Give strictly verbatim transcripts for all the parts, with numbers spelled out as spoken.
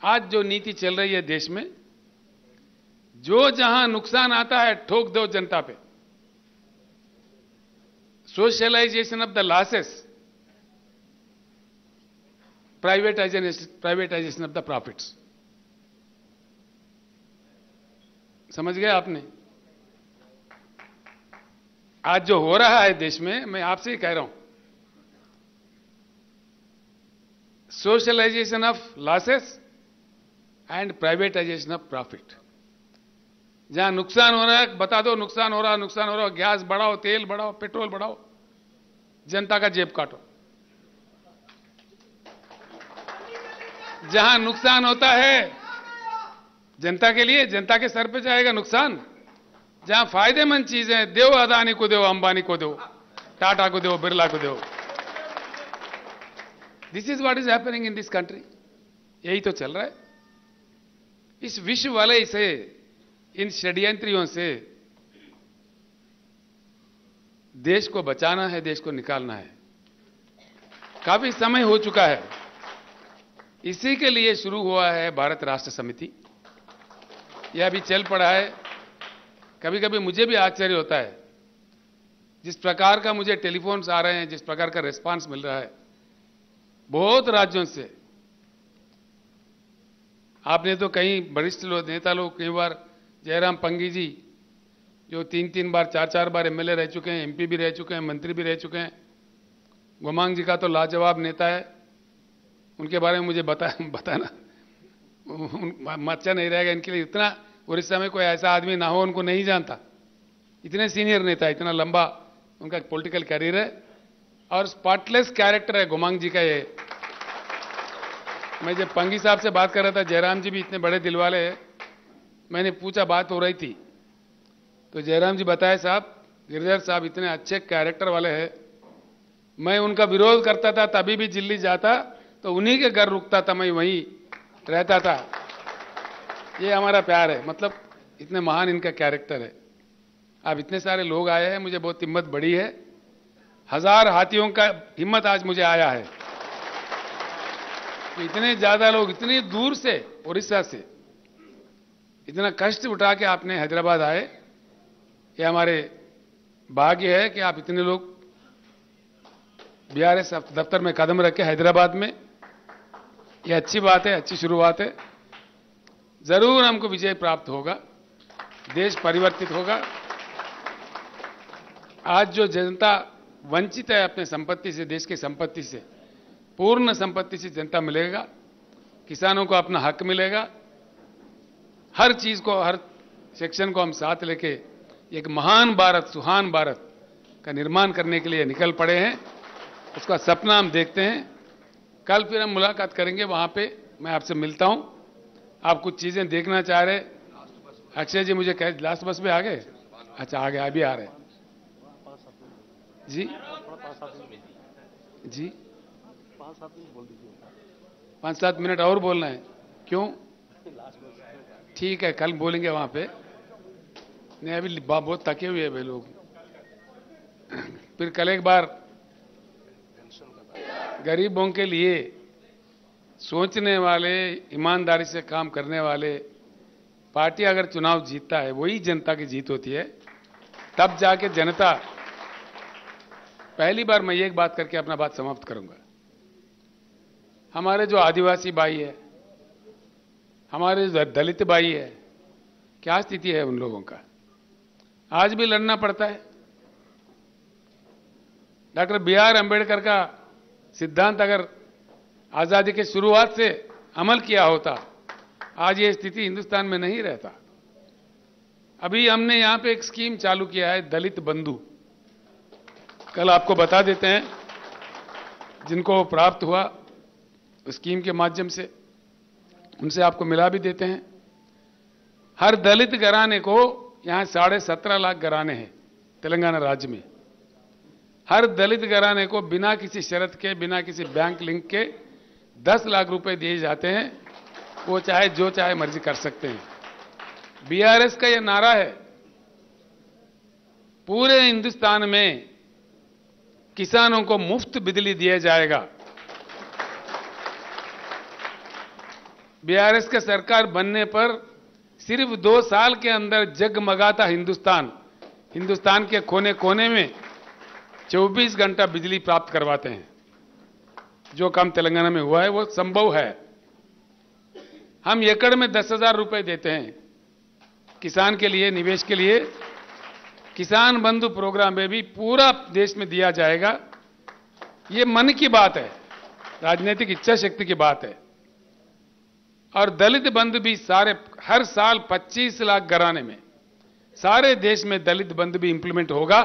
आज जो नीति चल रही है देश में, जो जहां नुकसान आता है ठोक दो जनता पे। Socialisation of the losses, privatisation privatisation of the profits. समझ गए आपने? आज जो हो रहा है देश में, मैं आपसे ही कह रहा हूं, socialisation of losses and privatisation of profit. जहां नुकसान हो रहा है बता दो, नुकसान हो रहा है, नुकसान हो रहा है, गैस बढ़ाओ, तेल बढ़ाओ, पेट्रोल बढ़ाओ, जनता का जेब काटो। जहां नुकसान होता है जनता के लिए, जनता के सर पे जाएगा नुकसान। जहां फायदेमंद चीजें दो, अदानी को दो, अंबानी को दो, टाटा को दो, बिरला को दो। This is what is happening in this country. यही तो चल रहा है। इस विश्व वलय से, इन षड्यंत्रियों से देश को बचाना है, देश को निकालना है। काफी समय हो चुका है। इसी के लिए शुरू हुआ है भारत राष्ट्र समिति। यह अभी चल पड़ा है। कभी कभी मुझे भी आश्चर्य होता है, जिस प्रकार का मुझे टेलीफोन्स आ रहे हैं, जिस प्रकार का रिस्पांस मिल रहा है बहुत राज्यों से। आपने तो कई वरिष्ठ लोग, नेता लोग, कई बार जयराम पंगी जी, जो तीन तीन बार, चार चार बार एमएलए रह चुके हैं, एमपी भी रह चुके हैं, मंत्री भी रह चुके हैं। गोमांग जी का तो लाजवाब नेता है, उनके बारे में मुझे बता बताना अच्छा नहीं रहेगा इनके लिए। इतना उड़ीसा में कोई ऐसा आदमी ना हो उनको नहीं जानता। इतने सीनियर नेता, इतना लंबा उनका पॉलिटिकल कैरियर है और स्पॉटलेस कैरेक्टर है गोमांग जी का। ये मैं जब पंगी साहब से बात कर रहा था, जयराम जी भी इतने बड़े दिल वाले हैं, मैंने पूछा, बात हो रही थी तो जयराम जी बताए, साहब गिरधर साहब इतने अच्छे कैरेक्टर वाले हैं, मैं उनका विरोध करता था, तभी भी दिल्ली जाता तो उन्हीं के घर रुकता था, मैं वहीं रहता था। ये हमारा प्यार है। मतलब इतने महान इनका कैरेक्टर है। अब इतने सारे लोग आए हैं, मुझे बहुत हिम्मत बढ़ी है। हजार हाथियों का हिम्मत आज मुझे आया है। तो इतने ज्यादा लोग इतनी दूर से, उड़ीसा से इतना कष्ट उठा के आपने हैदराबाद आए, ये हमारे भाग्य है कि आप इतने लोग बीआरएस दफ्तर में कदम रखे हैदराबाद में। ये अच्छी बात है, अच्छी शुरुआत है। जरूर हमको विजय प्राप्त होगा, देश परिवर्तित होगा। आज जो जनता वंचित है अपने संपत्ति से, देश की संपत्ति से, पूर्ण संपत्ति से जनता मिलेगा। किसानों को अपना हक मिलेगा। हर चीज को, हर सेक्शन को हम साथ लेके एक महान भारत, सुहान भारत का निर्माण करने के लिए निकल पड़े हैं। उसका सपना हम देखते हैं। कल फिर हम मुलाकात करेंगे, वहां पे मैं आपसे मिलता हूं। आप कुछ चीजें देखना चाह रहे। अक्षय जी मुझे कह, लास्ट बस में आ गए? अच्छा आ गए, अभी आ रहे जी जी पाँच सात मिनट और बोलना है। क्यों? ठीक है, कल बोलेंगे वहां पे। नहीं अभी बहुत थके हुए हैं वे लोग। फिर कल एक बार गरीबों के लिए सोचने वाले, ईमानदारी से काम करने वाले पार्टी अगर चुनाव जीतता है, वही जनता की जीत होती है। तब जाके जनता, पहली बार मैं एक बात करके अपना बात समाप्त करूंगा। हमारे जो आदिवासी भाई है, हमारे जो दलित भाई है, क्या स्थिति है उन लोगों का? आज भी लड़ना पड़ता है। डॉक्टर बी आर अम्बेडकर का सिद्धांत अगर आजादी के शुरुआत से अमल किया होता, आज ये स्थिति हिंदुस्तान में नहीं रहता। अभी हमने यहां पे एक स्कीम चालू किया है, दलित बंधु। कल आपको बता देते हैं, जिनको प्राप्त हुआ स्कीम के माध्यम से, उनसे आपको मिला भी देते हैं। हर दलित घराने को, यहां साढ़े सत्रह लाख घराने हैं तेलंगाना राज्य में, हर दलित घराने को बिना किसी शर्त के, बिना किसी बैंक लिंक के दस लाख रुपए दिए जाते हैं। वो चाहे जो चाहे मर्जी कर सकते हैं। बीआरएस का यह नारा है, पूरे हिंदुस्तान में किसानों को मुफ्त बिजली दिया जाएगा। बीआरएस का सरकार बनने पर सिर्फ दो साल के अंदर जगमगाता हिंदुस्तान हिंदुस्तान के कोने कोने में चौबीस घंटा बिजली प्राप्त करवाते हैं। जो काम तेलंगाना में हुआ है वो संभव है। हम एकड़ में दस हजार रुपए देते हैं किसान के लिए, निवेश के लिए। किसान बंधु प्रोग्राम में भी पूरा देश में दिया जाएगा। ये मन की बात है, राजनीतिक इच्छा शक्ति की बात है। और दलित बंधु भी सारे हर साल पच्चीस लाख घराने में सारे देश में दलित बंधु भी इंप्लीमेंट होगा।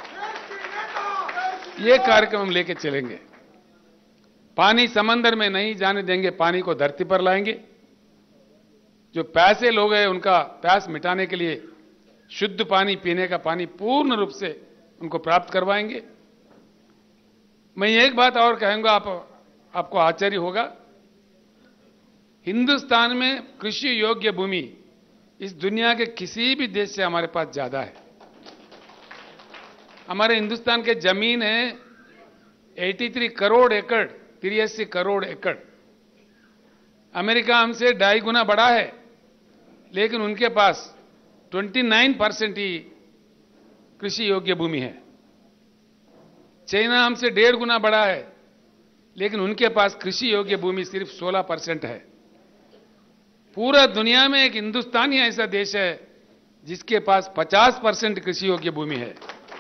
ये कार्यक्रम हम लेके चलेंगे। पानी समंदर में नहीं जाने देंगे, पानी को धरती पर लाएंगे। जो प्यासे लोग हैं उनका प्यास मिटाने के लिए शुद्ध पानी, पीने का पानी पूर्ण रूप से उनको प्राप्त करवाएंगे। मैं एक बात और कहूंगा, आप आपको आश्चर्य होगा। हिंदुस्तान में कृषि योग्य भूमि इस दुनिया के किसी भी देश से हमारे पास ज्यादा है। हमारे हिंदुस्तान के जमीन है तिरासी करोड़ एकड़, तिरासी करोड़ एकड़। अमेरिका हमसे ढाई गुना बड़ा है, लेकिन उनके पास उनतीस परसेंट ही कृषि योग्य भूमि है। चाइना हमसे डेढ़ गुना बड़ा है, लेकिन उनके पास कृषि योग्य भूमि सिर्फ सोलह परसेंट है। पूरा दुनिया में एक हिंदुस्तान ही ऐसा देश है जिसके पास पचास परसेंट कृषि योग्य भूमि है।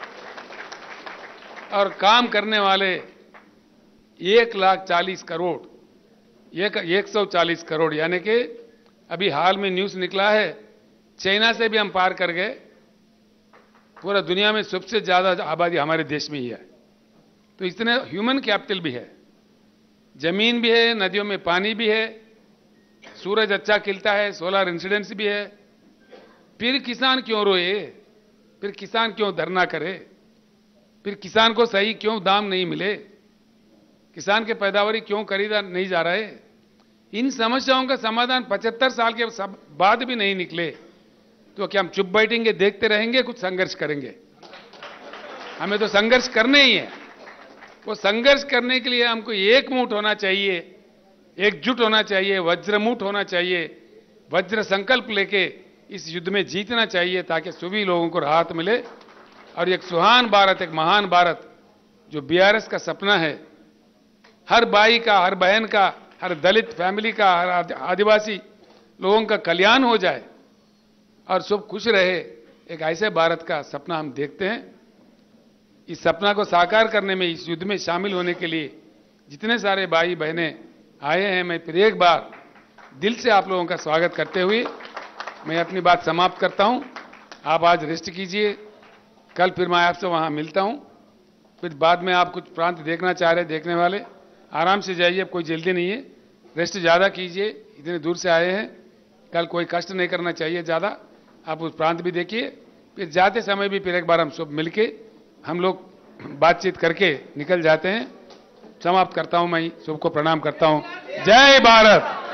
और काम करने वाले एक लाख चालीस करोड़, एक एक सौ चालीस करोड़, यानी कि अभी हाल में न्यूज निकला है चाइना से भी हम पार कर गए। पूरा दुनिया में सबसे ज्यादा आबादी हमारे देश में ही है। तो इतने ह्यूमन कैपिटल भी है, जमीन भी है, नदियों में पानी भी है, सूरज अच्छा खिलता है, सोलर इंसिडेंस भी है। फिर किसान क्यों रोए? फिर किसान क्यों धरना करे? फिर किसान को सही क्यों दाम नहीं मिले? किसान के पैदावारी क्यों खरीदा नहीं जा रहा है? इन समस्याओं का समाधान पचहत्तर साल के बाद भी नहीं निकले तो क्या हम चुप बैठेंगे, देखते रहेंगे? कुछ संघर्ष करेंगे। हमें तो संघर्ष करने ही है। वो संघर्ष करने के लिए हमको एकमुठ होना चाहिए, एकजुट होना चाहिए, वज्रमुठ होना चाहिए, वज्र संकल्प लेके इस युद्ध में जीतना चाहिए ताकि सभी लोगों को राहत मिले और एक सुहान भारत, एक महान भारत जो बीआरएस का सपना है, हर भाई का, हर बहन का, हर दलित फैमिली का, हर आदिवासी लोगों का कल्याण हो जाए और सब खुश रहे, एक ऐसे भारत का सपना हम देखते हैं। इस सपना को साकार करने में, इस युद्ध में शामिल होने के लिए जितने सारे भाई बहनें आए हैं, मैं फिर एक बार दिल से आप लोगों का स्वागत करते हुए मैं अपनी बात समाप्त करता हूं। आप आज रेस्ट कीजिए, कल फिर मैं आपसे वहां मिलता हूं। फिर बाद में आप कुछ प्रांत देखना चाह रहे, देखने वाले आराम से जाइए, कोई जल्दी नहीं है। रेस्ट ज्यादा कीजिए, इतने दूर से आए हैं, कल कोई कष्ट नहीं करना चाहिए ज्यादा। आप उस प्रांत भी देखिए, फिर जाते समय भी फिर एक बार हम सब मिलके हम लोग बातचीत करके निकल जाते हैं। समाप्त करता हूं, मैं सबको प्रणाम करता हूं। जय भारत।